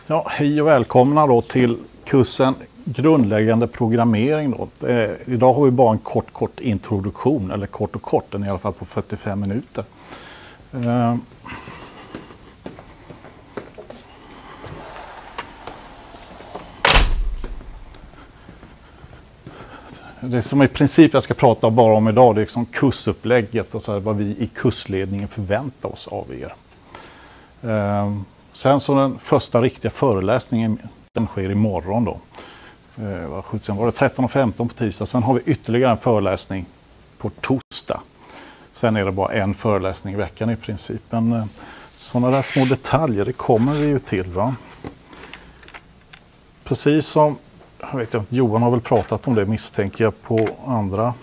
Ja, hej och välkomna då till kursen grundläggande programmering. Då. Idag har vi bara en kort introduktion, eller kort, den är i alla fall på 45 minuter. Det som i princip jag ska prata bara om idag, det är liksom kursupplägget och så här, vad vi i kursledningen förväntar oss av er. Sen så den första riktiga föreläsningen, den sker imorgon då. Sen var det 13:15 på tisdag. Sen har vi ytterligare en föreläsning på torsdag. Sen är det bara en föreläsning i veckan i princip. Men sådana där små detaljer, det kommer vi ju till. Va? Precis som, jag vet inte, Johan har väl pratat om det, misstänker jag, på andra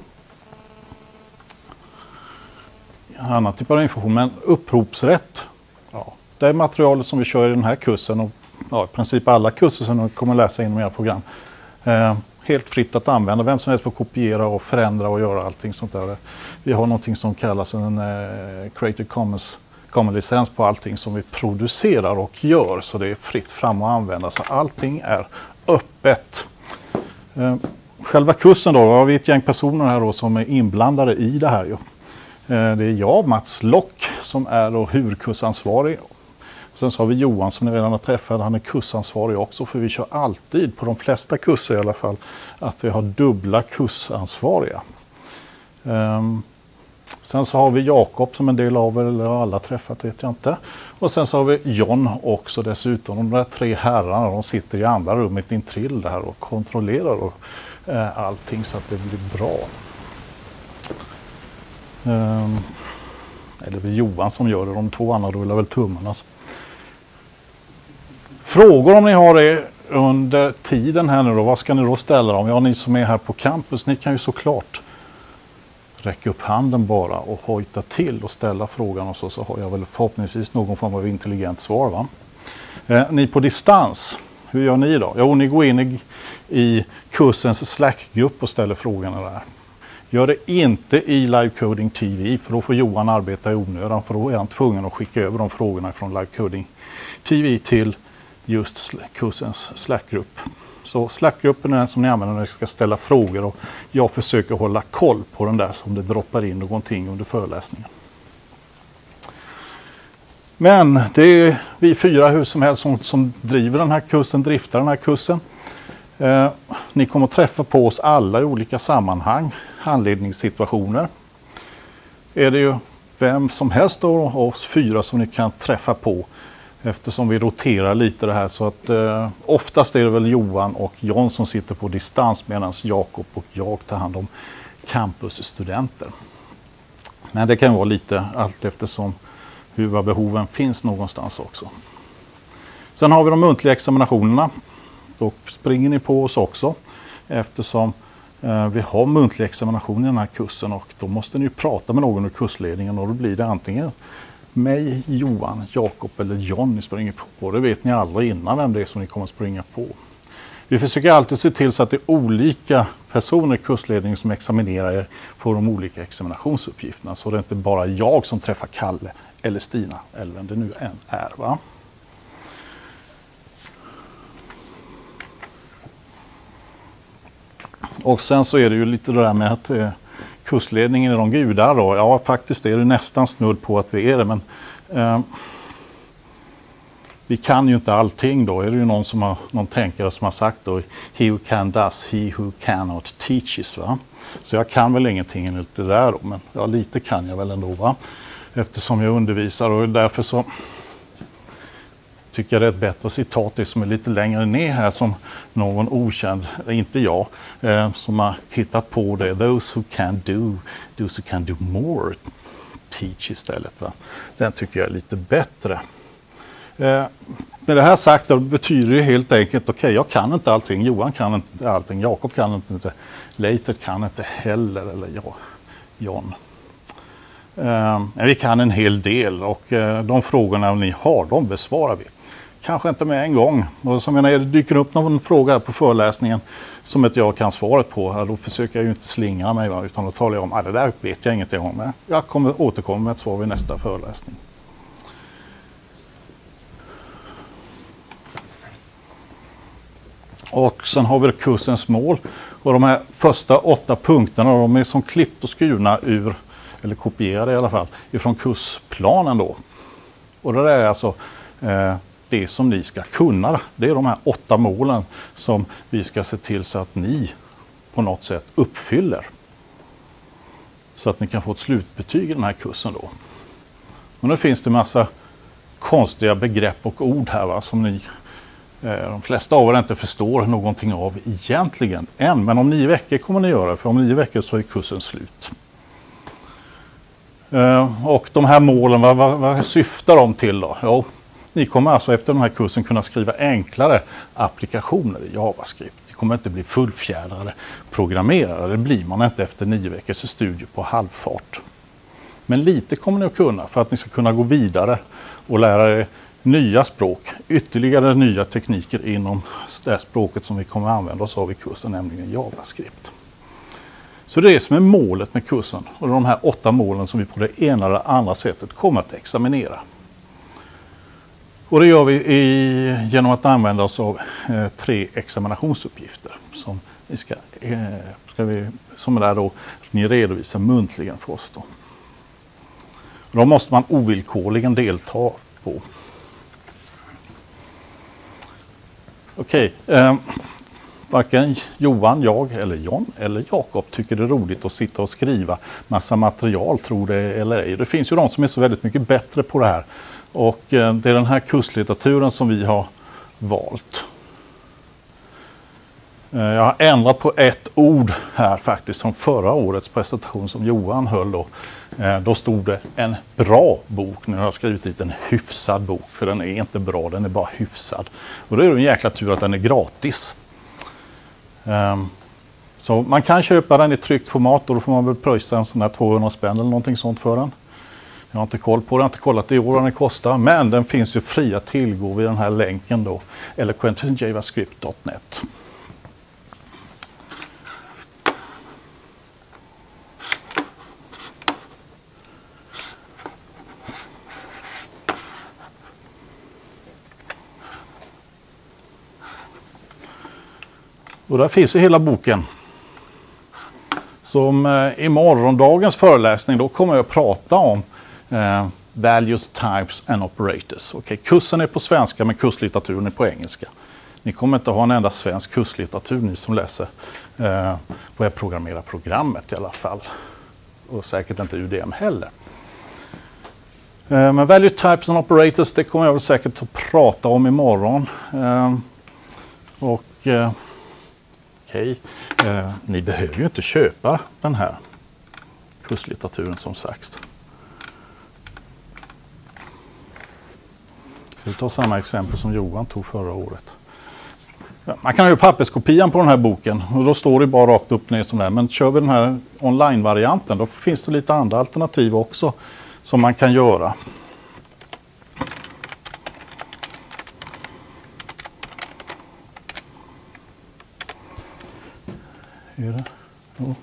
annan typ av information. Men uppropsrätt, ja, det är materialet som vi kör i den här kursen och ja, i princip alla kurser som ni kommer läsa inom era program. Helt fritt att använda, vem som helst får kopiera och förändra och göra allting sånt där. Vi har någonting som kallas en Creative Commons-licens på allting som vi producerar och gör, så det är fritt fram att använda, så allting är öppet. Själva kursen då, har vi ett gäng personer här då som är inblandade i det här. Det är jag, Mats Lock, som är då huvudkursansvarig. Sen så har vi Johan som ni redan har träffat, han är kursansvarig också, för vi kör alltid, på de flesta kurser i alla fall, att vi har dubbla kursansvariga. Sen så har vi Jakob som en del av er, eller alla träffat vet jag inte. Och sen så har vi John också dessutom. De där tre herrarna, de sitter i andra rummet intill där och kontrollerar och, allting så att det blir bra. Eller det är Johan som gör det, de två andra rullar väl tummarna. Frågor om ni har det under tiden här nu då, vad ska ni då ställa dem? Ja, ni som är här på campus, ni kan ju såklart räcka upp handen bara och hojta till och ställa frågan, och så har jag väl förhoppningsvis någon form av intelligent svar, va? Ni på distans, hur gör ni då? Jo, ni går in i kursens Slack-grupp och ställer frågorna där. Gör det inte i Live Coding TV, för då får Johan arbeta i onödan, för då är han tvungen att skicka över de frågorna från Live Coding TV till just kursens Slack-grupp. Så Slack-gruppen är den som ni använder när ni ska ställa frågor, och jag försöker hålla koll på den där som det droppar in någonting under föreläsningen. Men det är vi fyra hur som helst som driver den här kursen, driftar den här kursen. Ni kommer att träffa på oss alla i olika sammanhang, handledningssituationer. Är det ju vem som helst av oss fyra som ni kan träffa på, eftersom vi roterar lite det här, så att oftast är det väl Johan och John som sitter på distans, medan Jakob och jag tar hand om campusstudenter. Men det kan vara lite allt eftersom hur behoven finns någonstans också. Sen har vi de muntliga examinationerna. Då springer ni på oss också, eftersom vi har muntlig examination i den här kursen, och då måste ni prata med någon ur kursledningen, och då blir det antingen mig, Johan, Jakob eller John ni springer på. Det vet ni aldrig innan vem det är som ni kommer att springa på. Vi försöker alltid se till så att det är olika personer i kursledningen som examinerar er på de olika examinationsuppgifterna, så det är inte bara jag som träffar Kalle eller Stina eller vem det nu än är, va? Och sen så är det ju lite det där med att kursledningen är de gudar då. Ja, faktiskt är det nästan snudd på att vi är det, men vi kan ju inte allting då. Är det ju någon tänkare som har sagt då, he who can does, he who cannot teaches, va? Så jag kan väl ingenting enligt det där då, men ja, lite kan jag väl ändå, va? Eftersom jag undervisar, och därför så tycker jag det är ett bättre citat, det som är lite längre ner här, som någon okänd, inte jag, som har hittat på det. Those who can do more teach istället, va? Den tycker jag är lite bättre. Med det här sagt då, betyder det helt enkelt, okej, jag kan inte allting, Johan kan inte allting, Jakob kan inte, Leiter kan inte heller, eller John. Vi kan en hel del, och de frågorna ni har, de besvarar vi. Kanske inte med en gång. Och som när det dyker upp någon fråga på föreläsningen som inte jag kan svaret på, då försöker jag ju inte slingra mig, utan då talar jag om det där vet jag ingenting om. Jag återkommer med ett svar vid nästa föreläsning. Och sen har vi kursens mål. Och de här första 8 punkterna, de är som klippt och skurna ur, eller kopierade i alla fall, ifrån kursplanen då. Och det är alltså det som ni ska kunna. Det är de här 8 målen som vi ska se till så att ni på något sätt uppfyller. Så att ni kan få ett slutbetyg i den här kursen då. Och nu finns det massa konstiga begrepp och ord här, va, som ni, de flesta av er inte förstår någonting av egentligen än. Men om 9 veckor kommer ni göra det, för om 9 veckor så är kursen slut. Och de här målen, vad syftar de till då? Jo, ni kommer alltså efter den här kursen kunna skriva enklare applikationer i JavaScript. Ni kommer inte bli fullfjädrade programmerare. Det blir man inte efter 9 veckors studier på halvfart. Men lite kommer ni att kunna för att ni ska kunna gå vidare och lära er nya språk. Ytterligare nya tekniker inom det språket som vi kommer att använda oss av i kursen, nämligen JavaScript. Så det är det som är målet med kursen. Och de här 8 målen som vi på det ena eller andra sättet kommer att examinera. Och det gör vi genom att använda oss av 3 examinationsuppgifter som som är där då ni redovisar muntligen för oss då. Och de måste man ovillkorligen delta på. Okej, varken Johan, jag eller John eller Jakob tycker det är roligt att sitta och skriva massa material, tror det eller ej. Det finns ju de som är så väldigt mycket bättre på det här. Och det är den här kurslitteraturen som vi har valt. Jag har ändrat på ett ord här faktiskt från förra årets presentation som Johan höll då. Då stod det en bra bok. Nu har jag skrivit dit en hyfsad bok, för den är inte bra, den är bara hyfsad. Och det är en jäkla tur att den är gratis. Så man kan köpa den i tryckt format och då får man väl pröjsa en sån här 200 spänn eller någonting sånt för den. Jag har inte koll på det, jag har inte kollat i år vad den kostar, men den finns ju fria tillgå vid den här länken då, eloquentjavascript.net. Och där finns ju hela boken. Som i morgondagens föreläsning då kommer jag att prata om values, types and operators. Okej, kursen är på svenska men kurslitteraturen är på engelska. Ni kommer inte ha en enda svensk kurslitteratur, ni som läser webbprogrammerarprogrammet i alla fall. Och säkert inte UDM heller. Men value, types and operators, det kommer jag väl säkert att prata om imorgon. Okej, ni behöver ju inte köpa den här kurslitteraturen som sagt. Vi tar samma exempel som Johan tog förra året. Ja, man kan ju papperskopian på den här boken och då står det bara rakt upp ner som det här. Men kör vi den här online-varianten då finns det lite andra alternativ också som man kan göra. Är det? Ja.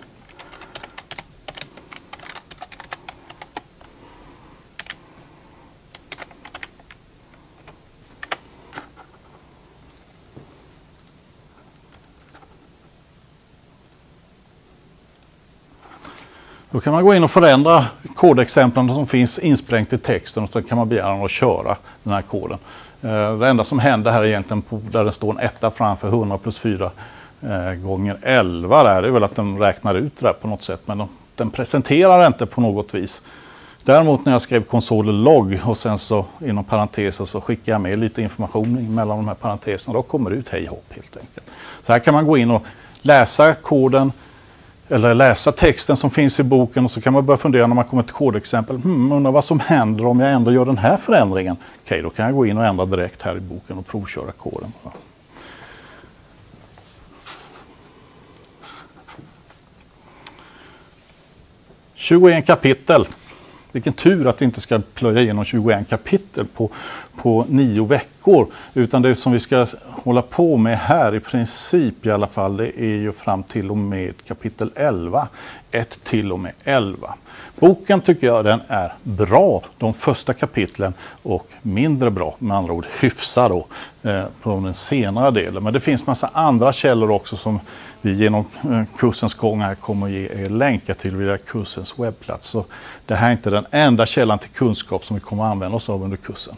Då kan man gå in och förändra kodexemplen som finns insprängt i texten och så kan man begära att köra den här koden. Det enda som händer här egentligen där det står en etta framför 100 plus 4 gånger 11 där, det är väl att den räknar ut det där på något sätt, men den presenterar inte på något vis. Däremot när jag skrev console.log och sen så inom parenteser så skickar jag med lite information mellan de här parenteserna, då kommer det ut hej hopp helt enkelt. Så här kan man gå in och läsa koden eller läsa texten som finns i boken och så kan man börja fundera när man kommer till kodexempel. Undrar vad som händer om jag ändå gör den här förändringen. Okej, då kan jag gå in och ändra direkt här i boken och provköra koden. 21 kapitel. Vilken tur att vi inte ska plöja igenom 21 kapitel på 9 veckor. Utan det som vi ska hålla på med här i princip i alla fall, det är ju fram till och med kapitel 11. 1 till och med 11. Boken tycker jag den är bra, de första kapitlen, och mindre bra, med andra ord hyfsad då, på den senare delen. Men det finns massa andra källor också som vi genom kursens gång här kommer att ge er länkar till via kursens webbplats. Så det här är inte den enda källan till kunskap som vi kommer att använda oss av under kursen.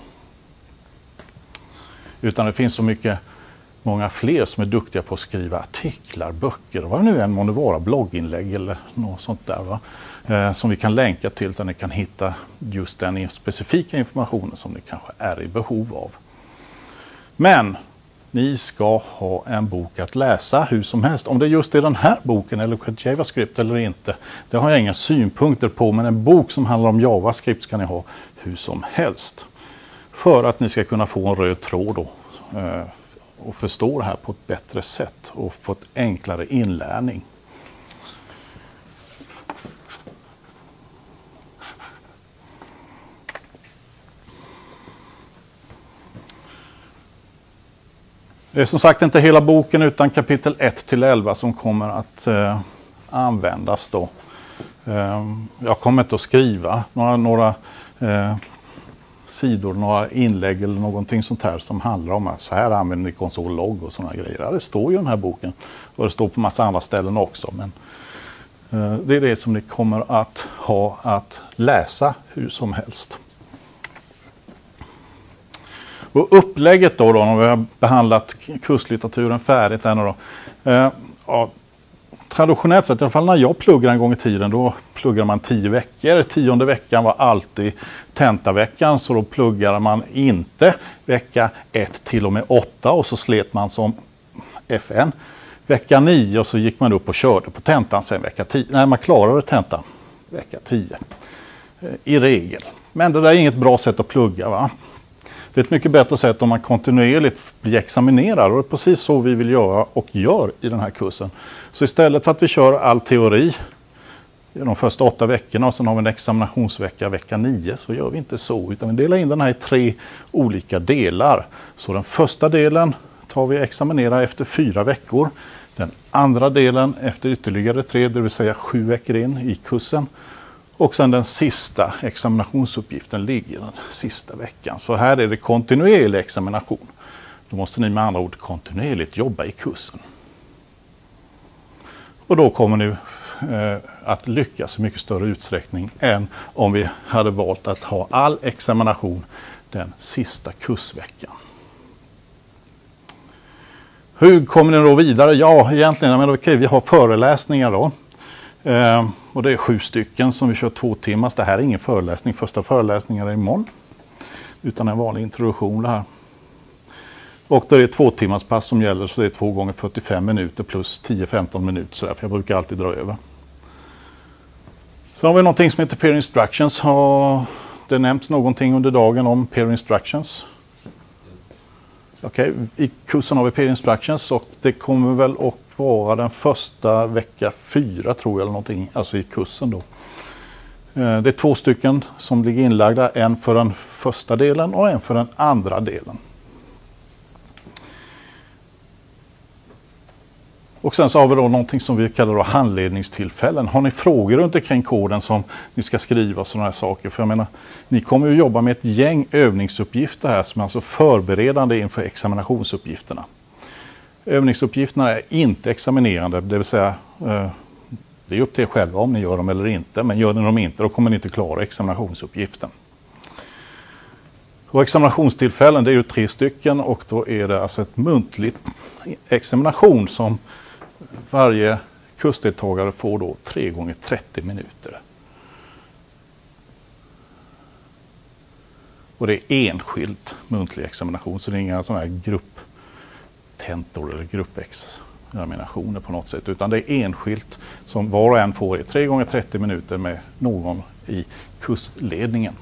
Utan det finns så många fler som är duktiga på att skriva artiklar, böcker, vad det nu än måste vara, blogginlägg eller något sånt där, va? Som vi kan länka till, så ni kan hitta just den specifika informationen som ni kanske är i behov av. Men ni ska ha en bok att läsa hur som helst. Om det just är den här boken eller JavaScript eller inte, det har jag inga synpunkter på. Men en bok som handlar om JavaScript ska ni ha hur som helst. För att ni ska kunna få en röd tråd då, och förstå det här på ett bättre sätt och få ett enklare inlärning. Det är som sagt inte hela boken utan kapitel 1 till 11 som kommer att användas då. Jag kommer inte att skriva några sidor, några inlägg eller någonting sånt här som handlar om att så här använder ni konsol-logg och sådana grejer. Det står ju i den här boken och det står på massa andra ställen också. Men det är det som ni kommer att ha att läsa hur som helst. Och upplägget då när vi har behandlat kurslitteraturen färdigt ännu då. Ja, traditionellt sett, i alla fall när jag pluggade en gång i tiden, då pluggade man 10 veckor. 10:e veckan var alltid tentaveckan, så då pluggade man inte vecka 1 till och med 8 och så slet man som FN. Vecka 9 och så gick man upp och körde på tentan sen vecka 10. Nej, man klarade tentan vecka 10 i regel. Men det där är inget bra sätt att plugga, va? Det är ett mycket bättre sätt om man kontinuerligt blir examinerad, och det är precis så vi vill göra och gör i den här kursen. Så istället för att vi kör all teori i de första 8 veckorna och sen har vi en examinationsvecka vecka 9, så gör vi inte så, utan vi delar in den här i 3 olika delar. Så den första delen tar vi examinera efter 4 veckor. Den andra delen efter ytterligare 3, det vill säga 7 veckor in i kursen. Och sen den sista examinationsuppgiften ligger den sista veckan. Så här är det kontinuerlig examination. Då måste ni med andra ord kontinuerligt jobba i kursen. Och då kommer ni att lyckas i mycket större utsträckning än om vi hade valt att ha all examination den sista kursveckan. Hur kommer ni då vidare? Ja, egentligen, men okej, vi har föreläsningar då. Och det är 7 stycken som vi kör 2 timmar. Det här är ingen föreläsning. Första föreläsningen är imorgon. Utan en vanlig introduktion det här. Och det är 2 timmars pass som gäller, så det är 2 gånger 45 minuter plus 10-15 minuter. Så därför jag brukar alltid dra över. Så har vi någonting som heter Peer Instructions. Har det nämnts någonting under dagen om Peer Instructions? Okej, i kursen har vi Peer Instructions och det kommer väl att vara den första vecka 4 tror jag eller någonting, alltså i kursen då. Det är 2 stycken som ligger inlagda, en för den första delen och en för den andra delen. Och sen så har vi då någonting som vi kallar då handledningstillfällen. Har ni frågor runt omkring koden som ni ska skriva och sådana här saker? För jag menar, ni kommer ju jobba med ett gäng övningsuppgifter här som är alltså förberedande inför examinationsuppgifterna. Övningsuppgifterna är inte examinerande, det vill säga det är upp till er själva om ni gör dem eller inte. Men gör ni dem inte, då kommer ni inte klara examinationsuppgiften. Och examinationstillfällen, det är ju 3 stycken och då är det alltså ett muntligt examination som varje kursdeltagare får då 3 gånger 30 minuter. Och det är enskilt muntlig examination, så det är inga sådana här grupptentor eller gruppexaminationer på något sätt, utan det är enskilt som var och en får i 3 gånger 30 minuter med någon i kursledningen.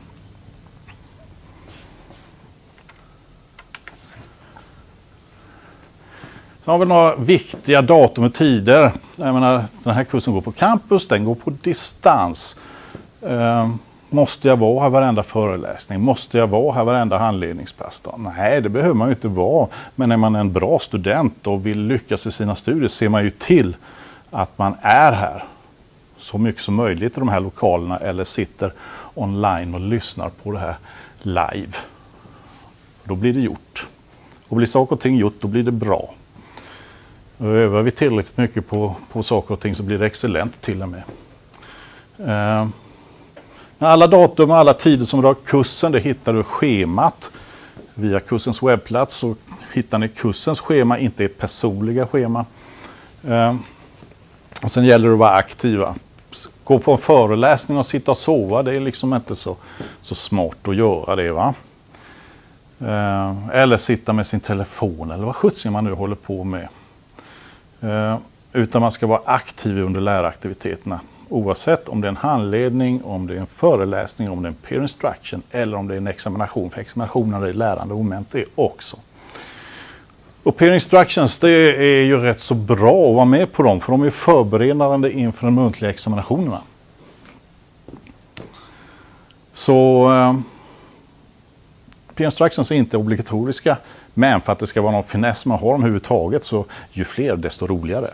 Så har vi några viktiga datum och tider. Jag menar, den här kursen går på campus, den går på distans. Måste jag vara här varenda föreläsning? Måste jag vara här varenda handledningspass då? Nej, det behöver man ju inte vara. Men är man en bra student och vill lyckas i sina studier ser man ju till att man är här så mycket som möjligt i de här lokalerna eller sitter online och lyssnar på det här live. Då blir det gjort. Och blir saker och ting gjort, då blir det bra. Och övar vi tillräckligt mycket på saker och ting så blir det excellent till och med. Alla datum och alla tider som rör kursen, det hittar du i schemat. Via kursens webbplats så hittar ni kursens schema, inte ert personliga schema. Och sen gäller det att vara aktiva. Gå på en föreläsning och sitta och sova, det är liksom inte så smart att göra det, va? Eller sitta med sin telefon eller vad skjutsning man nu håller på med. Utan man ska vara aktiv under läraktiviteterna. Oavsett om det är en handledning, om det är en föreläsning, om det är en peer instruction eller om det är en examination. För examinationen är lärande moment det också. Och peer instructions, det är ju rätt så bra att vara med på dem. För de är förberedande inför de muntliga examinationerna. Så peer instructions är inte obligatoriska. Men för att det ska vara någon finess man har dem överhuvudtaget så ju fler desto roligare.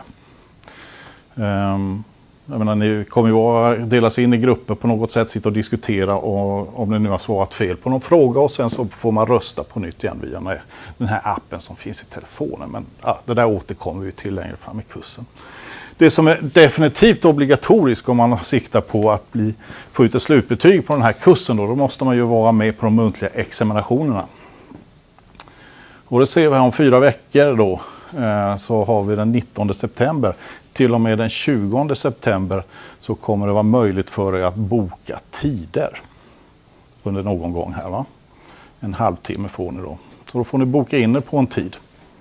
Jag menar, ni kommer ju att delas in i grupper på något sätt, sitta och diskutera och om ni nu har svarat fel på någon fråga och sen så får man rösta på nytt igen via den här appen som finns i telefonen. Men det där återkommer vi till längre fram i kursen. Det som är definitivt obligatoriskt om man siktar på att få ut ett slutbetyg på den här kursen då måste man ju vara med på de muntliga examinationerna. Och det ser vi här om 4 veckor då så har vi den 19 september. Till och med den 20 september så kommer det vara möjligt för er att boka tider under någon gång här, va? En halvtimme får ni då. Så då får ni boka in er på en tid.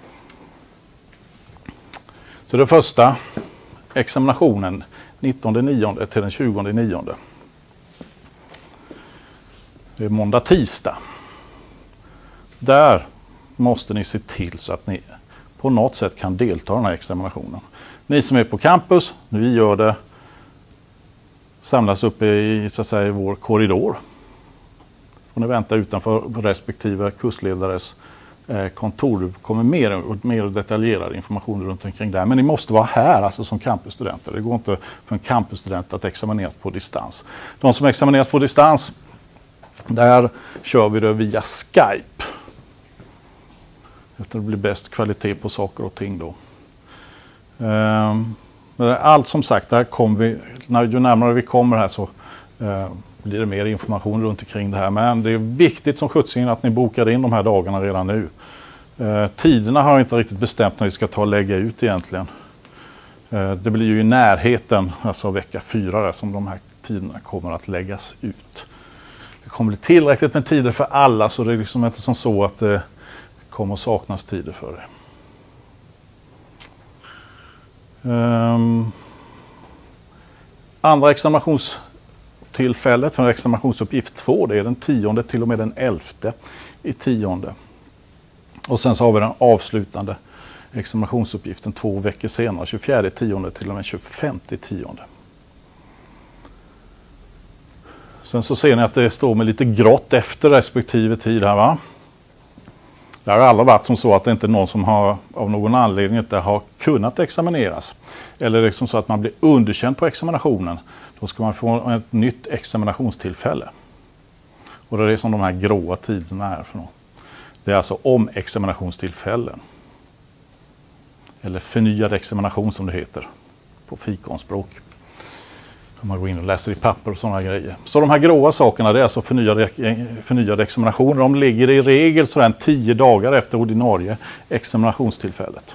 Så det första examinationen 19/9 till den 20/9. Det är måndag, tisdag. Där måste ni se till så att ni på något sätt kan delta i den här examinationen. Ni som är på campus, vi gör det, samlas uppe i så att säga, vår korridor. Får ni vänta utanför respektive kursledares kontor. Det kommer mer detaljerad information runt omkring där. Men ni måste vara här alltså som campusstudenter. Det går inte för en campusstudent att examineras på distans. De som examineras på distans, där kör vi det via Skype. Det blir bäst kvalitet på saker och ting då. Allt som sagt, där kommer vi, ju närmare vi kommer här så blir det mer information runt omkring det här. Men det är viktigt som skjutsingen att ni bokar in de här dagarna redan nu. Tiderna har jag inte riktigt bestämt när vi ska ta och lägga ut egentligen. Det blir ju i närheten, alltså vecka 4 där, som de här tiderna kommer att läggas ut. Det kommer bli tillräckligt med tider för alla så det är liksom inte som så att det kommer att saknas tider för det. Andra examinationstillfället för examinationsuppgift 2, det är den 10 till och med den 11 i 10. Och sen så har vi den avslutande examinationsuppgiften 2 veckor senare, 24/10 till och med 25/10. Sen så ser ni att det står med lite grått efter respektive tid här, va? Det har alla varit som så att det inte är någon som har av någon anledning inte har kunnat examineras. Eller liksom så att man blir underkänd på examinationen. Då ska man få ett nytt examinationstillfälle. Och det är det som de här gråa tiderna är för något. Det är alltså omexaminationstillfällen. Eller förnyad examination som det heter på fikonspråk. Man går in och läser i papper och sådana grejer. Så de här gråa sakerna, det är alltså förnyade examinationer. De ligger i regel sådär 10 dagar efter ordinarie examinationstillfället.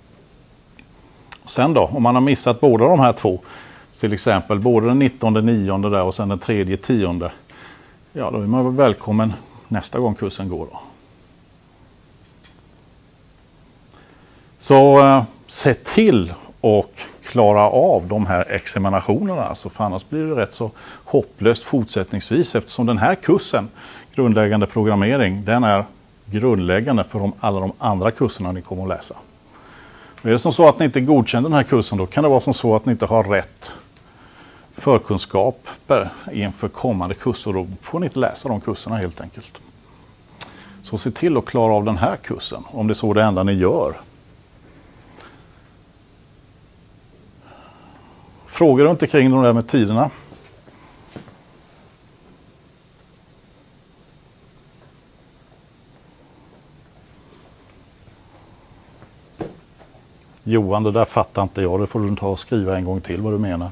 Sen då, om man har missat båda de här två, till exempel både den 19/9 där och sen den 3/10, ja då är man väl välkommen nästa gång kursen går då. Så se till och klara av de här examinationerna, alltså för annars blir det rätt så hopplöst fortsättningsvis eftersom den här kursen, grundläggande programmering, den är grundläggande för alla de andra kurserna ni kommer att läsa. Och är det som så att ni inte godkänner den här kursen, då kan det vara som så att ni inte har rätt förkunskaper inför kommande kurser. Då får ni inte läsa de kurserna helt enkelt. Så se till att klara av den här kursen, om det är så det enda ni gör. Frågar du inte kring de där med tiderna? Johan, det där fattar inte jag. Det får du ta och skriva en gång till vad du menar.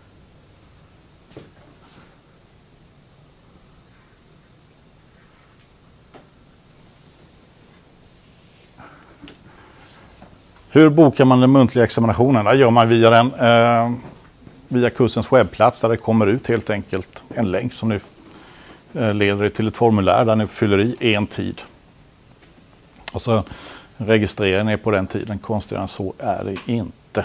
Hur bokar man den muntliga examinationen? Det gör man via kursens webbplats, där det kommer ut helt enkelt en länk som nu leder till ett formulär där ni fyller i en tid. Och så registrerar ni på den tiden. Konstigare än så är det inte.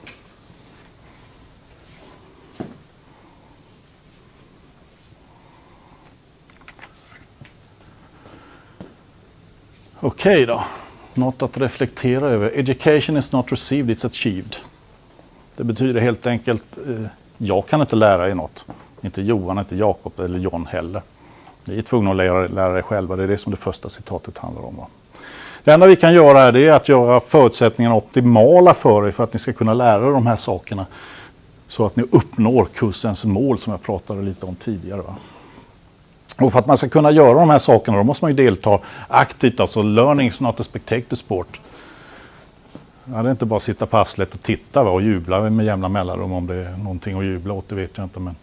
Okej då. Något att reflektera över. Education is not received, it's achieved. Det betyder helt enkelt, jag kan inte lära er något. Inte Johan, inte Jakob eller John heller. Ni är tvungna att lära er själva. Det är det som det första citatet handlar om. Det enda vi kan göra är att göra förutsättningarna optimala för er, för att ni ska kunna lära er de här sakerna. Så att ni uppnår kursens mål som jag pratade lite om tidigare. Och för att man ska kunna göra de här sakerna, då måste man ju delta aktivt. Alltså learning is not a spectator sport. Ja, det är inte bara att sitta på arslet och titta och jubla med jämna mellanrum. Om det är någonting att jubla åt, det vet jag inte.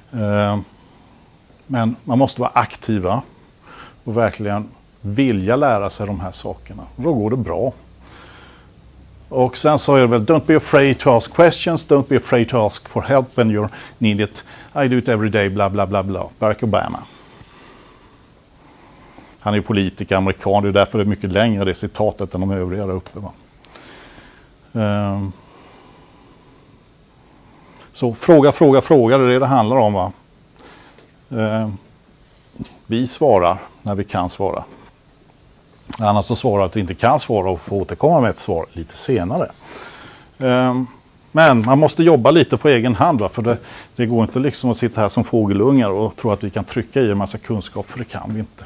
Men man måste vara aktiva och verkligen vilja lära sig de här sakerna. Då går det bra. Och sen så är det väl, don't be afraid to ask questions, don't be afraid to ask for help when you need it. I do it every day, bla bla bla bla. Barack Obama. Han är ju politiker, amerikan, det är därför det är mycket längre det citatet än de övriga där uppe. Så fråga, det är det handlar om. Va? Vi svarar när vi kan svara. Annars så svarar att vi inte kan svara och få återkomma med ett svar lite senare. Men man måste jobba lite på egen hand. Va? För det går inte liksom att sitta här som fågelungar och tro att vi kan trycka i en massa kunskap, för det kan vi inte.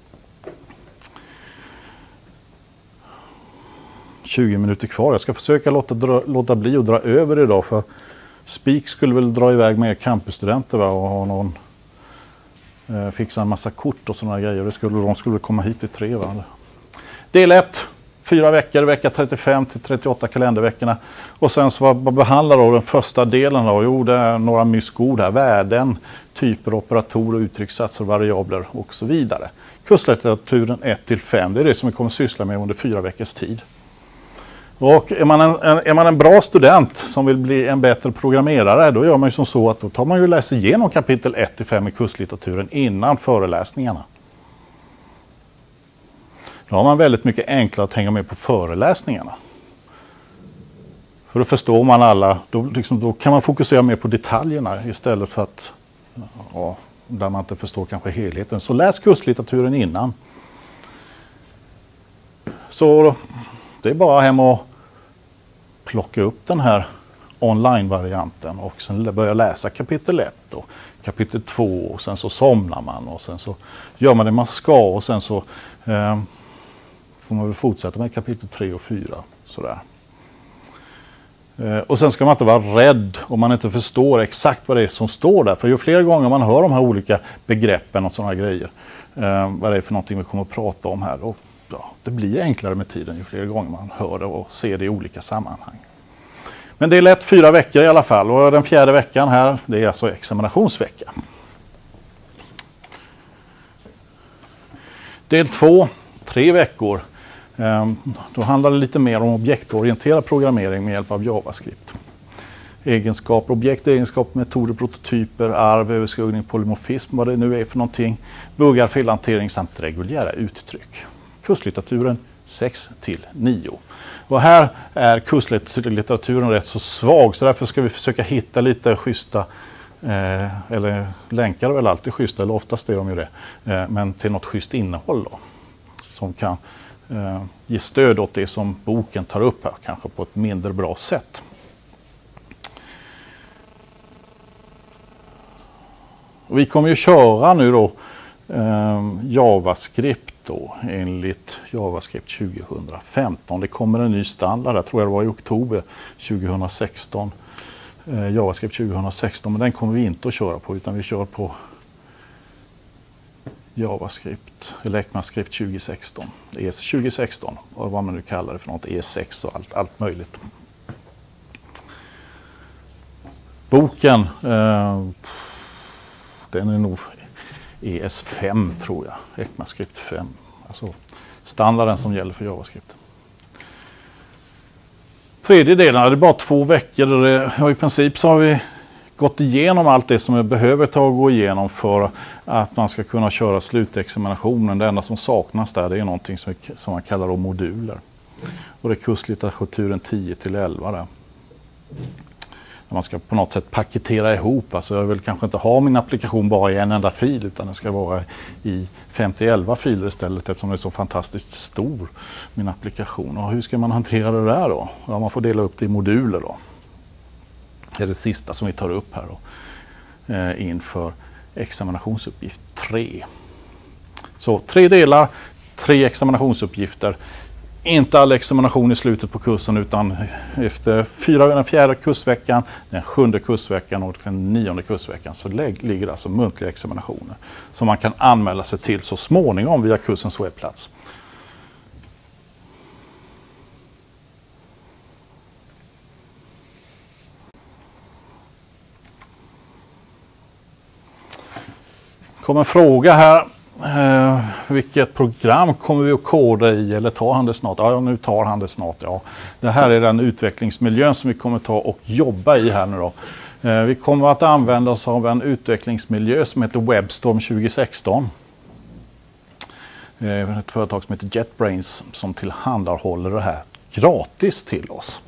20 minuter kvar. Jag ska försöka låta bli att dra över idag, för Spik skulle väl dra iväg med campusstudenter, va? Och ha någon fixa en massa kort och sådana grejer. De skulle komma hit i 3. Va? Del 1, 4 veckor, vecka 35 till 38 kalenderveckorna. Och sen så vad behandlar då den första delen då? Jo, det är några myskord här. Värden, typer, operatorer, uttryckssatser, variabler och så vidare. Kurslitteraturen 1-5, det är det som vi kommer syssla med under 4 veckors tid. Och är man en bra student som vill bli en bättre programmerare, då gör man ju som så att då tar man ju och läser igenom kapitel 1-5 i kurslitteraturen innan föreläsningarna. Då har man väldigt mycket enklare att hänga med på föreläsningarna. För då förstår man alla, då kan man fokusera mer på detaljerna istället för att, ja, där man inte förstår kanske helheten. Så läs kurslitteraturen innan. Så det är bara hem och plocka upp den här online-varianten och sen börja läsa kapitel 1 och kapitel 2 och sen så somnar man och sen så gör man det man ska och sen så får man väl fortsätta med kapitel 3 och 4 sådär. Och sen ska man inte vara rädd om man inte förstår exakt vad det är som står där, för ju fler gånger man hör de här olika begreppen och sådana grejer, vad det är för någonting vi kommer att prata om här, och ja, det blir enklare med tiden ju fler gånger man hör det och ser det i olika sammanhang. Men det är lätt 4 veckor i alla fall, och den 4:e veckan här, det är alltså examinationsvecka. Del 2, 3 veckor. Då handlar det lite mer om objektorienterad programmering med hjälp av JavaScript. Egenskaper, objektegenskaper, metoder, prototyper, arv, överskuggning, polymorfism, vad det nu är för någonting. Buggar, felhantering samt reguljära uttryck. Kurslitteraturen 6-9. Och här är kurslitteraturen rätt så svag, så därför ska vi försöka hitta lite schyssta, eller länkar är väl alltid schyssta, eller oftast är de ju det, men till något schysst innehåll då, som kan ge stöd åt det som boken tar upp här, kanske på ett mindre bra sätt. Och vi kommer ju köra nu då JavaScript då, enligt JavaScript 2015. Det kommer en ny standard, jag tror det var i oktober 2016. JavaScript 2016, men den kommer vi inte att köra på, utan vi kör på JavaScript, eller ECMAScript 2016, ES 2016, och vad man nu kallar det för något, ES6 och allt möjligt. Boken, den är nog ES5 tror jag, ECMAScript 5, alltså standarden som gäller för JavaScript. Tredje delen, det är bara 2 veckor och i princip så har vi gått igenom allt det som vi behöver gå igenom för att man ska kunna köra slutexaminationen. Det enda som saknas där, det är någonting som man kallar då moduler. Och det är kurslitteraturen 10-11 där. Man ska på något sätt paketera ihop, alltså jag vill kanske inte ha min applikation bara i en enda fil, utan den ska vara i 50-11 filer istället, eftersom det är så fantastiskt stor, min applikation. Och hur ska man hantera det där då? Ja, man får dela upp det i moduler då. Det är det sista som vi tar upp här då, inför examinationsuppgift 3. Så 3 delar, 3 examinationsuppgifter. Inte all examination i slutet på kursen, utan efter den 4:e kursveckan, den 7:e kursveckan och den 9:e kursveckan så ligger det alltså muntliga examinationer som man kan anmäla sig till så småningom via kursens webbplats. Kommer en fråga här. Vilket program kommer vi att koda i, eller tar han det snart? Ja, nu tar han det snart. Ja. Det här är den utvecklingsmiljön som vi kommer ta och jobba i här nu då. Vi kommer att använda oss av en utvecklingsmiljö som heter WebStorm 2016. Ett företag som heter JetBrains som tillhandahåller det här gratis till oss.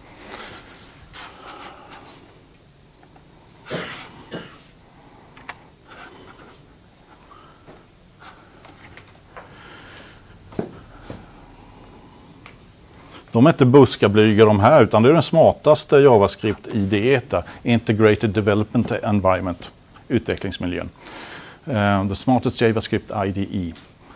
De är inte buskablyga de här, utan det är den smartaste JavaScript-IDE, Integrated Development Environment, utvecklingsmiljön. The smartest JavaScript IDE.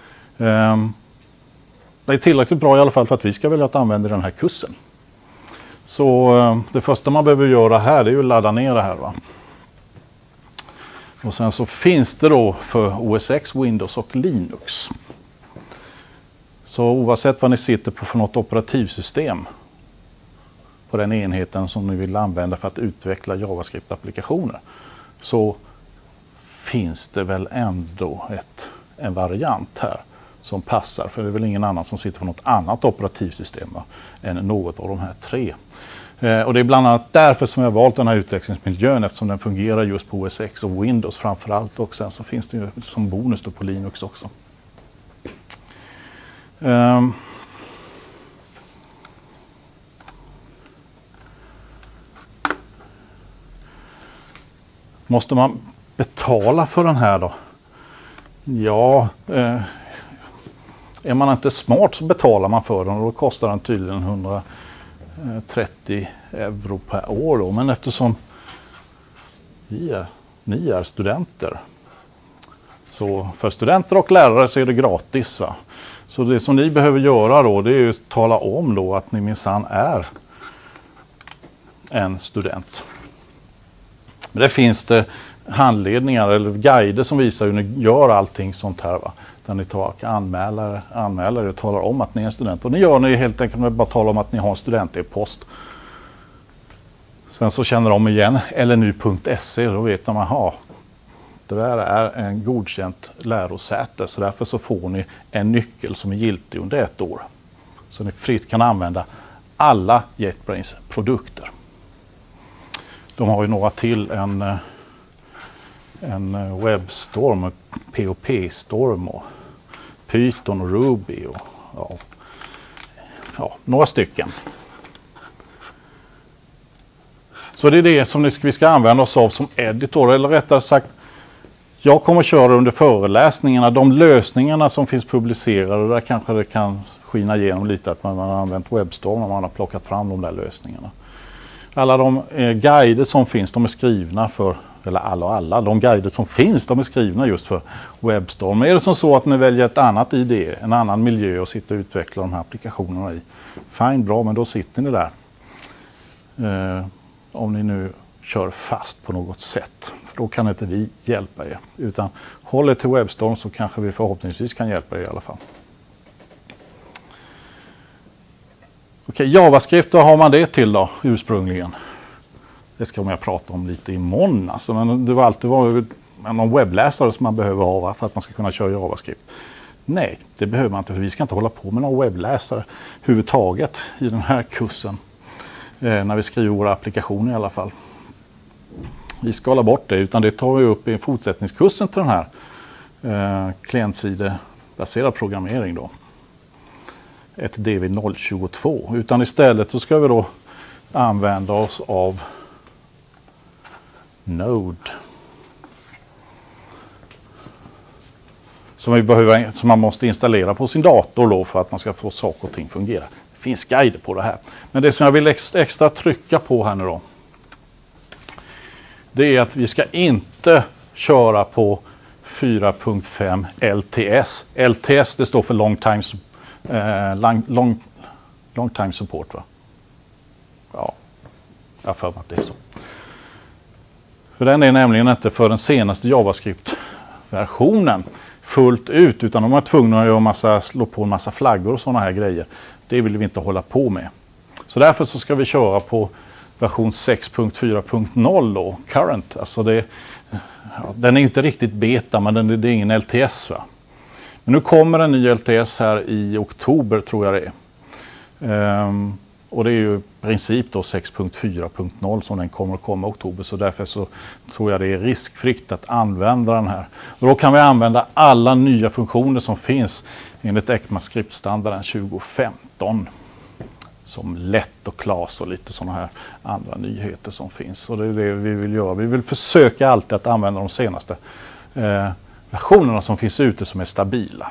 Det är tillräckligt bra i alla fall för att vi ska välja att använda den här kursen. Så det första man behöver göra här är ju att ladda ner det här. Va? Och sen så finns det då för OS X, Windows och Linux. Så oavsett vad ni sitter på för något operativsystem på den enheten som ni vill använda för att utveckla JavaScript-applikationer, så finns det väl ändå en variant här som passar. För det är väl ingen annan som sitter på något annat operativsystem än något av de här 3. Och det är bland annat därför som jag har valt den här utvecklingsmiljön, eftersom den fungerar just på OS X och Windows framförallt, och sen så finns det ju som bonus då på Linux också. Måste man betala för den här då? Ja, är man inte smart så betalar man för den, och då kostar den tydligen 130 euro per år då. Men eftersom ni är studenter, så för studenter och lärare så är det gratis. Va? Så det som ni behöver göra då, det är ju att tala om då att ni minsann är en student. Men det finns det handledningar eller guider som visar hur ni gör allting sånt här. Va? Där ni anmäler och talar om att ni är en student. Och ni gör ni helt enkelt med att bara tala om att ni har en student-e-post. Sen så känner de igen lnu.se, då vet de att det där är en godkänt lärosäte, så därför så får ni en nyckel som är giltig under 1 år. Så ni fritt kan använda alla JetBrains produkter. De har ju några till, en WebStorm, POP-storm och Python och Ruby och några stycken. Så det är det som vi ska använda oss av som editor, eller rättare sagt, jag kommer att köra under föreläsningarna de lösningarna som finns publicerade. Där kanske det kan skina igenom lite att man har använt WebStorm och man har plockat fram de där lösningarna. Alla de guider som finns, de är skrivna för eller alla. De guider som finns, de är skrivna just för WebStorm. Är det som så att ni väljer ett annat ID, en annan miljö och sitter och utvecklar de här applikationerna i, fine, bra, men då sitter ni där. Om ni nu kör fast på något sätt. För då kan inte vi hjälpa er. Utan håll er till WebStorm så kanske vi förhoppningsvis kan hjälpa er i alla fall. Okej, JavaScript, vad har man det till då ursprungligen? Det ska jag prata om lite imorgon. Alltså, men det var alltid någon webbläsare som man behöver ha för att man ska kunna köra JavaScript. Nej, det behöver man inte, för vi ska inte hålla på med någon webbläsare överhuvudtaget i den här kursen. När vi skriver våra applikationer i alla fall. Vi skalar bort det, utan det tar vi upp i fortsättningskursen till den här klientsidebaserad programmering då. Ett DV022. Utan istället så ska vi då använda oss av Node. Som man måste installera på sin dator då för att man ska få saker och ting fungera. Det finns guider på det här. Men det som jag vill extra trycka på här nu då. Det är att vi ska inte köra på 4.5 LTS. LTS, det står för long time support, va? Ja, jag har för mig att det är så. För den är nämligen inte för den senaste JavaScript-versionen fullt ut, utan de är tvungna att slå på en massa flaggor och sådana här grejer. Det vill vi inte hålla på med. Så därför så ska vi köra på version 6.4.0 då, current. Alltså den är inte riktigt beta, men det är ingen LTS, va? Men nu kommer en ny LTS här i oktober, tror jag det är. Och det är ju i princip då 6.4.0 som den kommer att komma i oktober. Så därför så tror jag det är riskfritt att använda den här. Och då kan vi använda alla nya funktioner som finns enligt ECMAScript-standarden 2015. Som lätt och class och lite sådana här andra nyheter som finns. Och det är det vi vill göra. Vi vill försöka alltid att använda de senaste versionerna som finns ute som är stabila.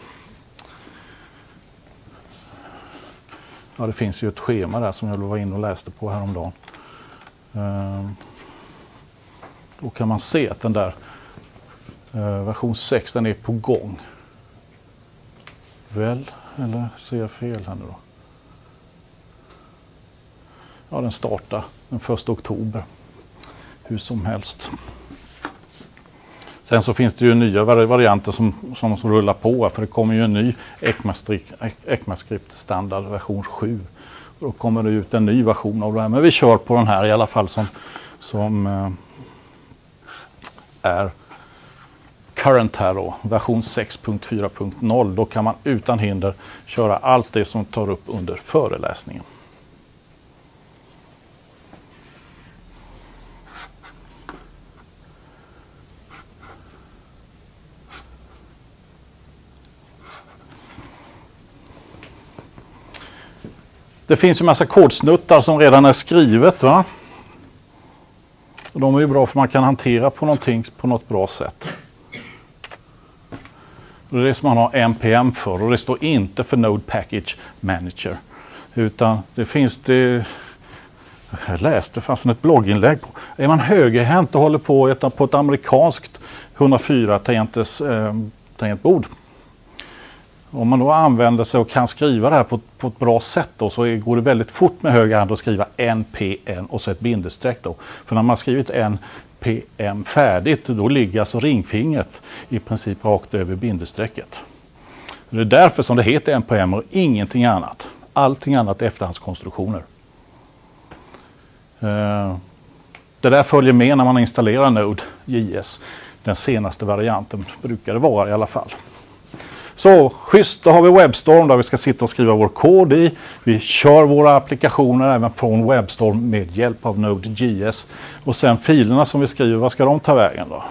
Ja, det finns ju ett schema där som jag var inne och läste på häromdagen. Då kan man se att den där version 6, den är på gång. Väl, eller ser jag fel här nu då? Ja, den startar den 1 oktober. Hur som helst. Sen så finns det ju nya varianter som rullar på. För det kommer ju en ny ECMAScript standard version 7. Och då kommer det ut en ny version av det här. Men vi kör på den här i alla fall som är current här då. Version 6.4.0. Då kan man utan hinder köra allt det som tar upp under föreläsningen. Det finns ju massa kodsnuttar som redan är skrivet, va? Och de är ju bra för man kan hantera på något bra sätt. Och det är det som man har NPM för, och det står inte för Node Package Manager. Utan det finns det... Jag läste fast ett blogginlägg på. Är man högerhänt och håller på ett amerikanskt 104 tangentbord. Om man då använder sig och kan skriva det här på ett bra sätt då, så går det väldigt fort med höger hand att skriva NPM och så ett bindestreck då. För när man har skrivit NPM färdigt, då ligger alltså ringfingret i princip rakt över bindestrecket. Det är därför som det heter NPM och ingenting annat. Allting annat är efterhandskonstruktioner. Det där följer med när man installerar Node.js. Den senaste varianten brukar det vara i alla fall. Så schysst, då har vi WebStorm där vi ska sitta och skriva vår kod i. Vi kör våra applikationer även från WebStorm med hjälp av Node.js. Och sen filerna som vi skriver, vad ska de ta vägen då?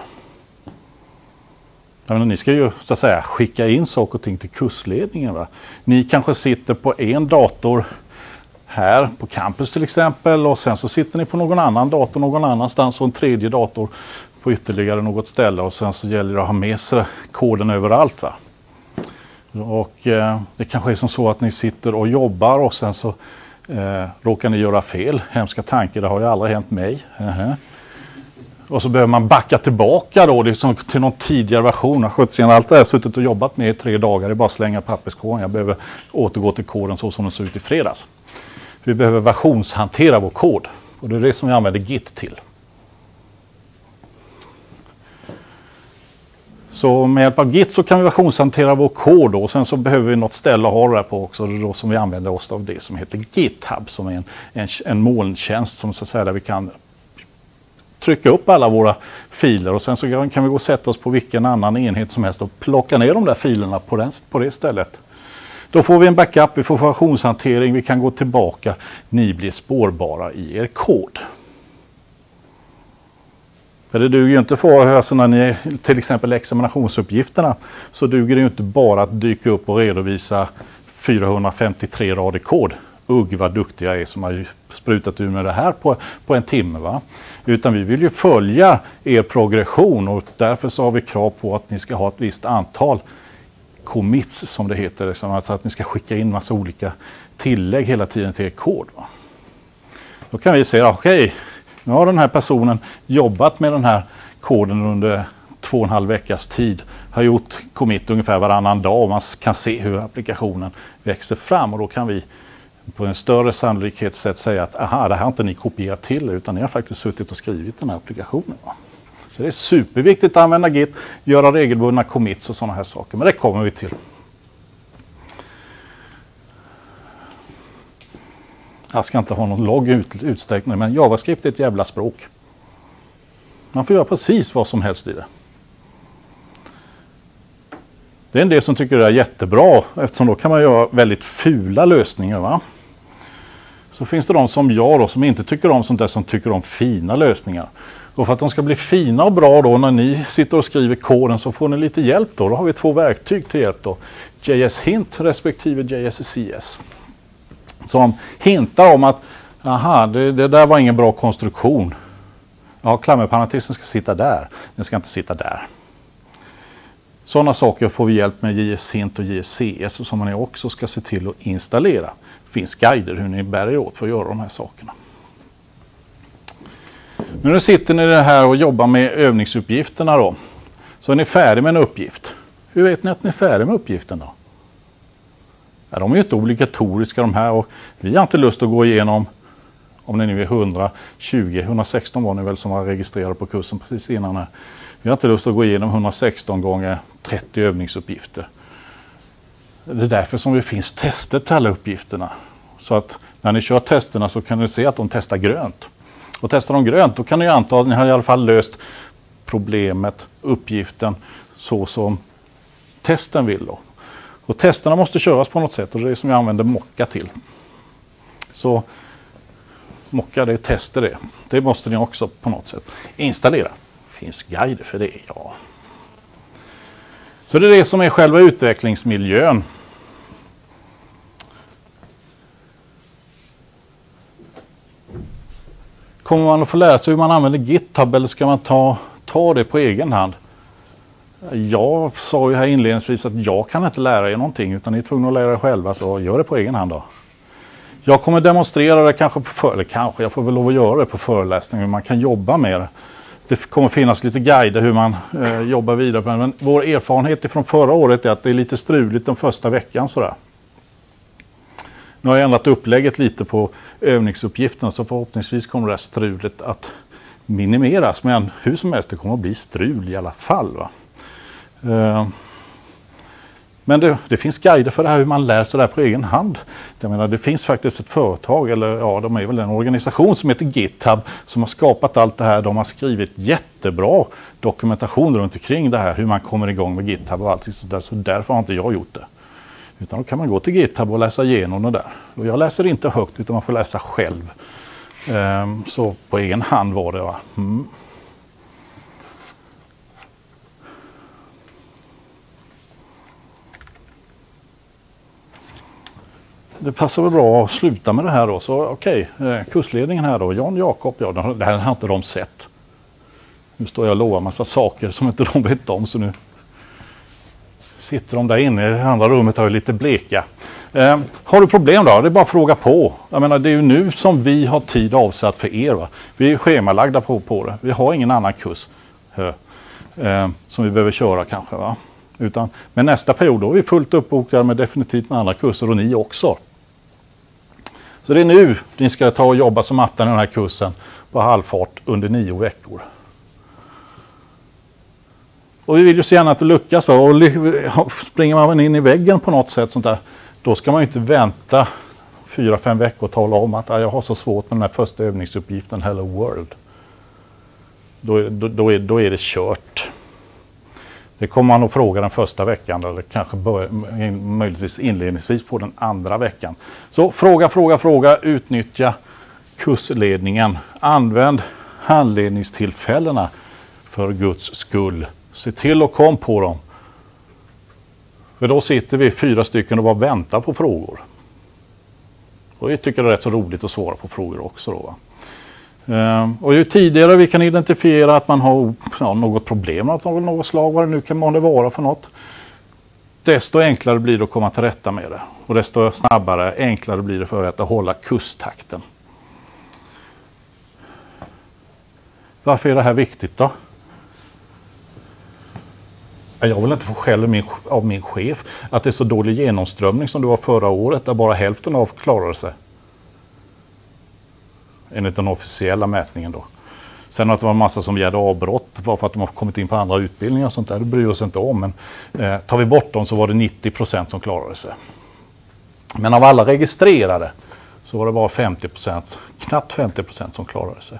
Ja, men ni ska ju så att säga skicka in saker och ting till kursledningen, va? Ni kanske sitter på en dator här på campus till exempel, och sen så sitter ni på någon annan dator någon annanstans och en tredje dator på ytterligare något ställe, och sen så gäller det att ha med sig koden överallt, va? Och det kanske är som så att ni sitter och jobbar och sen så råkar ni göra fel. Hemska tanke, det har ju aldrig hänt mig. Och så behöver man backa tillbaka då liksom till någon tidigare version av skjutsningen. Allt det här har jag suttit och jobbat med i 3 dagar. Det är bara att slänga papperskåren. Jag behöver återgå till koden så som den såg ut i fredags. Vi behöver versionshantera vår kod. Och det är det som vi använder Git till. Så med hjälp av Git så kan vi versionshantera vår kod då. Och sen så behöver vi något ställe att ha det där på också. Då som vi använder oss av det som heter GitHub. Som är en molntjänst som så att säga, där vi kan trycka upp alla våra filer. Och sen så kan vi gå och sätta oss på vilken annan enhet som helst och plocka ner de där filerna på det stället. Då får vi en backup, vi får versionshantering, vi kan gå tillbaka. Ni blir spårbara i er kod. För det duger ju inte för, alltså när ni till exempel examinationsuppgifterna, så duger det ju inte bara att dyka upp och redovisa 453 rader kod. Ugg vad duktiga jag är som har sprutat ur med det här på en timme. Va? Utan vi vill ju följa er progression och därför så har vi krav på att ni ska ha ett visst antal commits som det heter. Alltså att ni ska skicka in massa olika tillägg hela tiden till er kod. Va? Då kan vi säga okej, nu har den här personen jobbat med den här koden under 2,5 veckas tid. Har gjort commit ungefär varannan dag och man kan se hur applikationen växer fram. Och då kan vi på en större sannolikhetssätt säga att aha, det här har inte ni kopierat till utan ni har faktiskt suttit och skrivit den här applikationen. Va? Så det är superviktigt att använda Git, göra regelbundna commits och sådana här saker. Men det kommer vi till. Jag ska inte ha någon logg utsträckning, men JavaScript är ett jävla språk. Man får göra precis vad som helst i det. Det är en del som tycker det är jättebra, eftersom då kan man göra väldigt fula lösningar. Va? Så finns det de som jag då, som inte tycker om sånt där, som tycker om fina lösningar. Och för att de ska bli fina och bra då, när ni sitter och skriver koden, så får ni lite hjälp då. Då har vi 2 verktyg till hjälp då. JS Hint respektive JS CS. Som hintar om att aha, det där var ingen bra konstruktion. Ja, klammerparentesen ska sitta där. Den ska inte sitta där. Sådana saker får vi hjälp med JS Hint och JS CS som man också ska se till att installera. Det finns guider hur ni bär er åt för att göra de här sakerna. Men nu sitter ni här och jobbar med övningsuppgifterna då. Så är ni färdiga med en uppgift. Hur vet ni att ni är färdiga med uppgiften då? Ja, de är ju inte obligatoriska de här och vi har inte lust att gå igenom, om ni nu är 116 var ni väl som var registrerade på kursen precis innan här. Vi har inte lust att gå igenom 116 gånger 30 övningsuppgifter. Det är därför som det finns tester till alla uppgifterna. Så att när ni kör testerna så kan ni se att de testar grönt. Och testar de grönt då kan ni anta att ni har i alla fall löst problemet, uppgiften, så som testen vill då. Och testerna måste köras på något sätt och det är det som jag använder Mocka till. Så Mocka, det är tester det. Det måste ni också på något sätt installera. Finns guider för det, ja. Så det är det som är själva utvecklingsmiljön. Kommer man att få lära sig hur man använder GitHub eller ska man ta det på egen hand? Jag sa ju här inledningsvis att jag kan inte lära er någonting utan ni är tvungna att lära er själva, så gör det på egen hand då. Jag kommer demonstrera det jag får väl lov att göra det på föreläsning hur man kan jobba med det. Det kommer finnas lite guider hur man jobbar vidare på det. Men vår erfarenhet från förra året är att det är lite struligt den första veckan sådär. Nu har jag ändrat upplägget lite på övningsuppgifterna så förhoppningsvis kommer det här strulet att minimeras. Men hur som helst, det kommer att bli strul i alla fall. Va? Men det finns guider för det här hur man lär sig det här på egen hand. Jag menar, det finns faktiskt ett företag, eller ja, de är väl en organisation som heter GitHub som har skapat allt det här. De har skrivit jättebra dokumentation runt omkring det här, hur man kommer igång med GitHub och allt sådär. Så därför har inte jag gjort det. Utan då kan man gå till GitHub och läsa igenom det där. Och jag läser inte högt utan man får läsa själv. Så på egen hand var det. Va? Det passar väl bra att sluta med det här då. Så okej, kursledningen här då. Jan Jakob, ja, det här har inte de sett. Nu står jag och lovar massa saker som inte de vet om. Så nu sitter de där inne i det andra rummet och är lite bleka. Har du problem då? Det är bara att fråga på. Jag menar, det är ju nu som vi har tid avsatt för er. Va? Vi är schemalagda på det. Vi har ingen annan kurs som vi behöver köra kanske. Va? Men nästa period då är vi fullt uppbokade med definitivt med andra kurser och ni också. Så det är nu ni ska ta och jobba som attan i den här kursen på halvfart under 9 veckor. Och vi vill ju så gärna att det lyckas. Va? Och springer man in i väggen på något sätt sånt där, då ska man ju inte vänta 4-5 veckor och tala om att jag har så svårt med den här första övningsuppgiften Hello World. Då är det kört. Det kommer man att fråga den första veckan eller kanske möjligtvis inledningsvis på den andra veckan. Så fråga, utnyttja kursledningen. Använd handledningstillfällena för Guds skull. Se till att kom på dem. För då sitter vi 4 stycken och bara väntar på frågor. Och jag tycker det är rätt så roligt att svara på frågor också då. Va? Och ju tidigare vi kan identifiera att man har något problem av något slag, vad det nu kan vara för något, desto enklare blir det att komma till rätta med det. Och desto snabbare, enklare blir det för att hålla kurstakten. Varför är det här viktigt då? Jag vill inte få skäll av min chef att det är så dålig genomströmning som det var förra året där bara hälften av klarade sig. Enligt den officiella mätningen då. Sen att det var en massa som begärde avbrott bara för att de har kommit in på andra utbildningar och sånt där, det bryr oss inte om. Men tar vi bort dem så var det 90% som klarade sig. Men av alla registrerade så var det bara 50%, knappt 50% som klarade sig.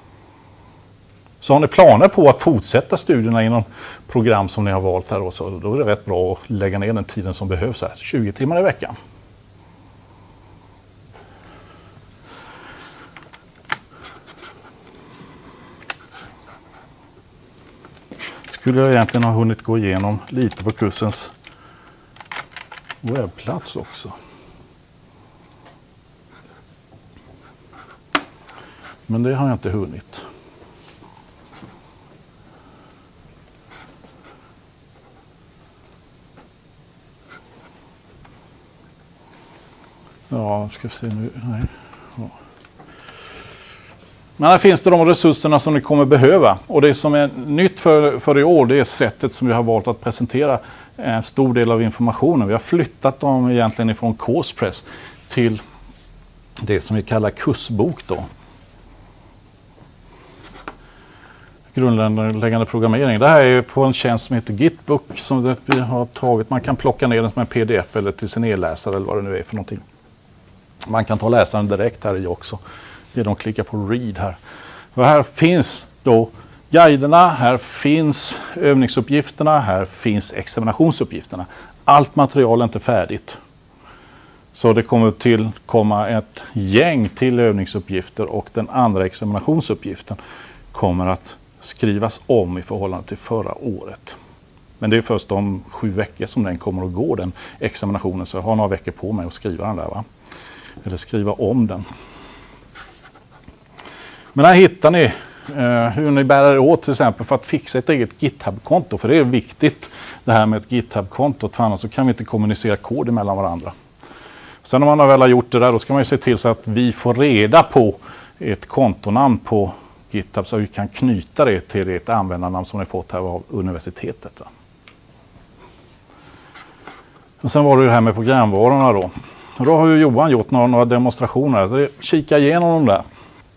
Så har ni planer på att fortsätta studierna inom program som ni har valt här då är det rätt bra att lägga ner den tiden som behövs här, 20 timmar i veckan. Skulle jag egentligen ha hunnit gå igenom lite på kursens webbplats också. Men det har jag inte hunnit. Ja, ska vi se nu. Nej. Ja. Men här finns det de resurserna som ni kommer behöva. Och det som är nytt för i år, det är sättet som vi har valt att presentera en stor del av informationen. Vi har flyttat dem egentligen ifrån Coursepress till det som vi kallar kursbok då. Grundläggande programmering. Det här är på en tjänst som heter Gitbook som vi har tagit. Man kan plocka ner den som en pdf eller till sin e-läsare eller vad det nu är för någonting. Man kan ta läsaren direkt här i också. Genom att klicka på read här. Och här finns då guiderna, här finns övningsuppgifterna, här finns examinationsuppgifterna. Allt material är inte färdigt. Så det kommer tillkomma ett gäng till övningsuppgifter och den andra examinationsuppgiften kommer att skrivas om i förhållande till förra året. Men det är först om 7 veckor som den kommer att gå, den examinationen, så jag har några veckor på mig att skriva den där, va? Eller skriva om den. Men här hittar ni hur ni bär er åt till exempel för att fixa ett eget GitHub-konto. För det är viktigt det här med ett GitHub-konto, för annars så kan vi inte kommunicera kod mellan varandra. Sen när man väl har gjort det där, då ska man ju se till så att vi får reda på ett kontonamn på GitHub så att vi kan knyta det till det användarnamn som ni fått här av universitetet. Va? Och sen var det ju det här med programvarorna då. Och då har ju Johan gjort några demonstrationer. Så kika igenom dem där.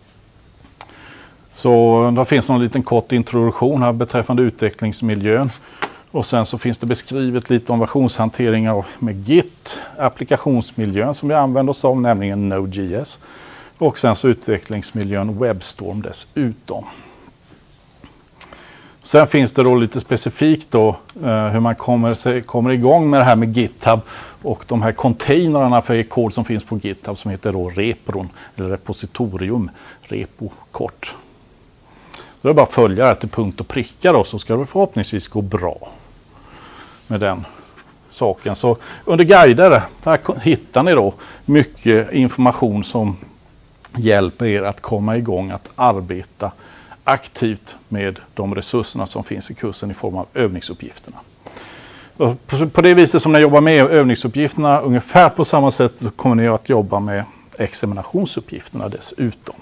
Så det finns någon liten kort introduktion här beträffande utvecklingsmiljön. Och sen så finns det beskrivet lite om versionshanteringar med Git, applikationsmiljön som vi använder oss av, nämligen Node.js. Och sen så utvecklingsmiljön WebStorm dessutom. Sen finns det då lite specifikt då hur man kommer igång med det här med GitHub och de här containrarna för kod som finns på GitHub som heter då repron eller repositorium, repo kort. Så det är bara att följa det till punkt och pricka då, så ska det förhoppningsvis gå bra med den saken. Så under guider här hittar ni då mycket information som hjälper er att komma igång att arbeta aktivt med de resurserna som finns i kursen i form av övningsuppgifterna. Och på det viset som ni jobbar med övningsuppgifterna, ungefär på samma sätt så kommer ni att jobba med examinationsuppgifterna dessutom.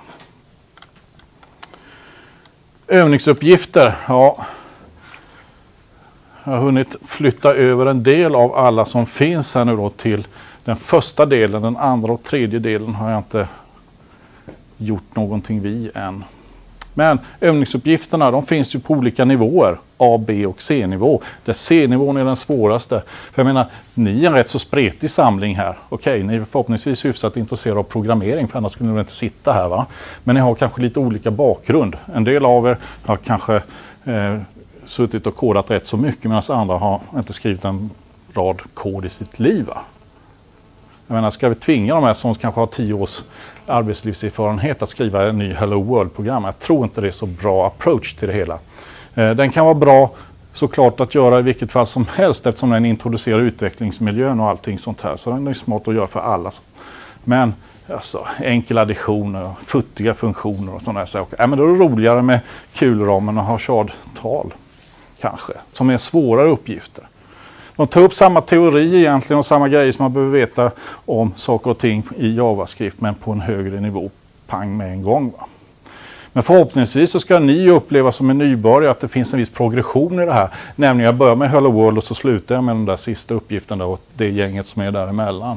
Övningsuppgifter, ja. Jag har hunnit flytta över en del av alla som finns här nu då till den första delen. Den andra och tredje delen har jag inte gjort någonting vid än. Men övningsuppgifterna, de finns ju på olika nivåer. A, B och C-nivå. Där C-nivån är den svåraste. För jag menar, ni är en rätt så spretig samling här. Okej, ni är förhoppningsvis hyfsat intresserade av programmering, för annars skulle ni inte sitta här, va? Men ni har kanske lite olika bakgrund. En del av er har kanske suttit och kodat rätt så mycket, medan andra har inte skrivit en rad kod i sitt liv, va? Jag menar, ska vi tvinga de här som kanske har 10 års arbetslivserfarenhet att skriva en ny Hello World-program? Jag tror inte det är så bra approach till det hela. Den kan vara bra såklart att göra i vilket fall som helst, eftersom den introducerar utvecklingsmiljön och allting sånt här. Så den är smart att göra för alla. Men alltså, enkel additioner och futtiga funktioner och sådana här saker. Men då är det roligare med kulramen och Harshad-tal kanske, som är svårare uppgifter. De tar upp samma teori egentligen och samma grejer som man behöver veta om saker och ting i JavaScript, men på en högre nivå, pang med en gång, va? Men förhoppningsvis så ska ni uppleva som en nybörjare att det finns en viss progression i det här. Nämligen jag börjar med Hello World och så slutar jag med den där sista uppgiften och det gänget som är däremellan.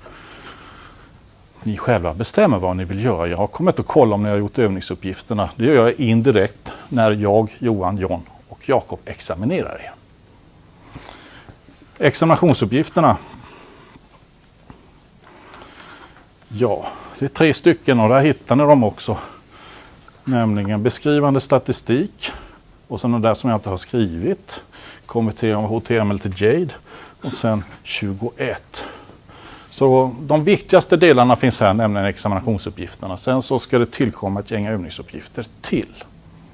Ni själva bestämmer vad ni vill göra. Jag kommer inte att kolla om ni har gjort övningsuppgifterna. Det gör jag indirekt när jag, Johan, John och Jakob examinerar er. Examinationsuppgifterna. Ja, det är 3 stycken och där hittar ni dem också. Nämligen beskrivande statistik och sen det där som jag inte har skrivit. Konvertering av HTML till Jade och sen 21. Så de viktigaste delarna finns här, nämligen examinationsuppgifterna. Sen så ska det tillkomma ett gäng övningsuppgifter till.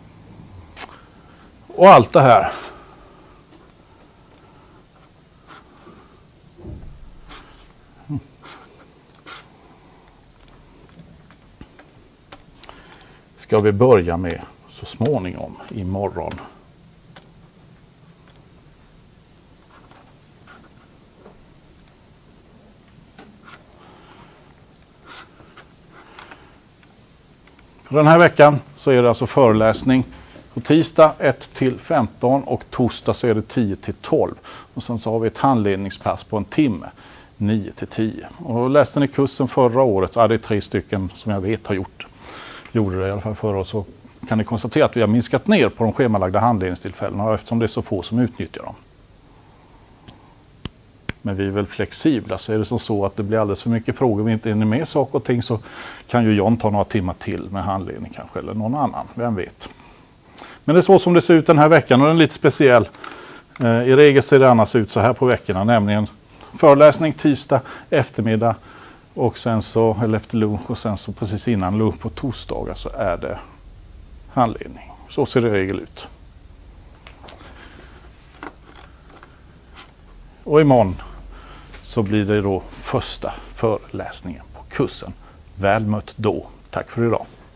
Och allt det här ska vi börja med så småningom imorgon. Den här veckan så är det alltså föreläsning på tisdag 1-15 och torsdag så är det 10-12. Och sen så har vi ett handledningspass på en timme, 9-10. Och läste ni kursen förra året, det är 3 stycken som jag vet har gjorde det i alla fall förra året, så kan ni konstatera att vi har minskat ner på de schemalagda handledningstillfällena eftersom det är så få som utnyttjar dem. Men vi är väl flexibla, så är det som så att det blir alldeles för mycket frågor vi inte hinner med saker och ting, så kan ju John ta några timmar till med handledning kanske, eller någon annan, vem vet. Men det är så som det ser ut den här veckan och den är lite speciell. I regel ser det annars ut så här på veckorna, nämligen föreläsning tisdag eftermiddag och sen så, eller efter lunch och sen så precis innan lunch på torsdagar så är det handledning. Så ser det i regel ut. Och imorgon så blir det då första föreläsningen på kursen. Väl mött då. Tack för idag.